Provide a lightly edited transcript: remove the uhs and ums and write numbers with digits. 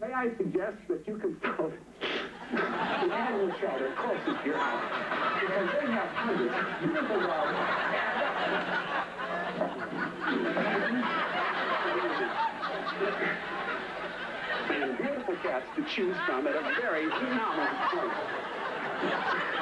May I suggest that you consult the animal shelter closest to your house, because they have hundreds of beautiful dogs and beautiful cats to choose from at a very nominal price.